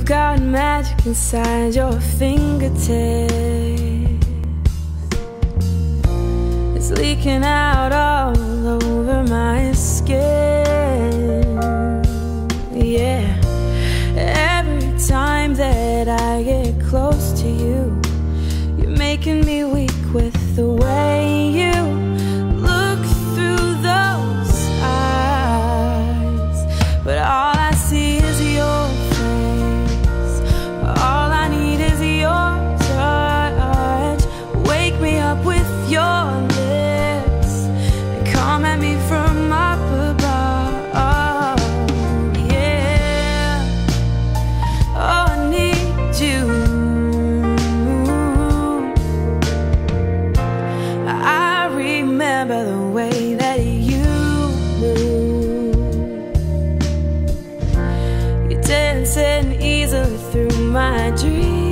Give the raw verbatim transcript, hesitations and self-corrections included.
got magic inside your fingertips. It's leaking out all over my skin. Yeah, every time that I get close to you, you're making me weak with the way you look through those eyes. But all I see is your face. All I need is your touch. Wake me up with your lips and come at me from up above. Yeah, oh, I need you. I remember the way that you move. You're dancing easily through my dreams.